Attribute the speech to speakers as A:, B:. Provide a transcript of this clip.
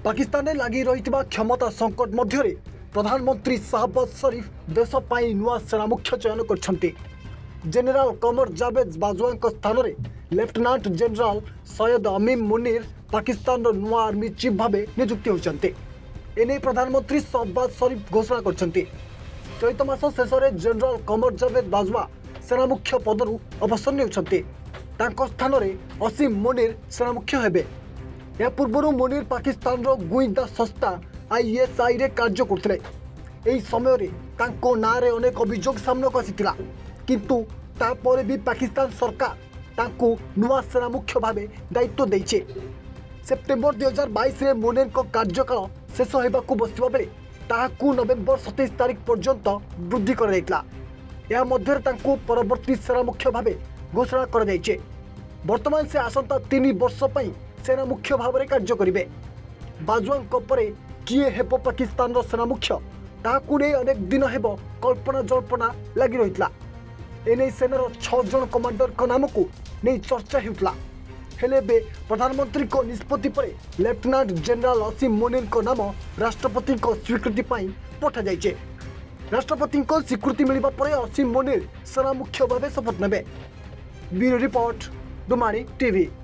A: पाकिस्तान में लगी रही क्षमता संकट मध्य प्रधानमंत्री शाहबाज शरीफ देश पर नुआ सेना मुख्य चयन कर जेनेराल कमर जावेद बाजवा स्थान में लेफ्टिनेंट जेनेराल सैयद अमीम मुनीर पाकिस्तान नुआ आर्मी चीफ भाव नियुक्ति होती। एने प्रधानमंत्री शाहबाज शरीफ घोषणा कर चलित मास शेष में जेनेराल कमर जावेद बाजवा सेना मुख्य पदरू अवसर नेउछन्ते। स्थान में असीम मुनीर सेना मुख्य हेबे। या पूर्व मुनीर पाकिस्तान गुइंदा संस्था ISI रे कार्य करथिले। एही समय रे तांको नारे अनेक अभियोग सामना को आसीतिला, किंतु तापर भी पाकिस्तान सरकार तांको नुआ सेना मुख्य भावे दायित्व दैछे। सेप्टेम्बर 2022 रे मुनीर को कार्यकाल शेष होबाकू बसिबा बेले ताहाकू नवेम्बर 27 तारिख पर्यंत वृद्धि कर दैतिला। या मध्य तांको परवर्ती सेना मुख्य भावे घोषणा कर दैछे। वर्तमान से आसंता 3 वर्ष पई सेना मुख्य भाव में कार्य करेंगे। बाजवा परे किए हेब पाकिस्तान सेना मुख्य ताकू नहीं अनेक दिन हेब कल्पना जल्पना लगी रही। एने सेनार 6 जन कमांडर नाम को नहीं चर्चा होता। हेले बे प्रधानमंत्री को निष्पत्ति पर लेफ्टिनेंट जेनेराल असीम मुनीर नाम राष्ट्रपति स्वीकृति पठा जाइए। राष्ट्रपति स्वीकृति मिलवा पर असीम मुनीर सेना मुख्य भाव शपथ नेबे। Bureau report, Dumari TV.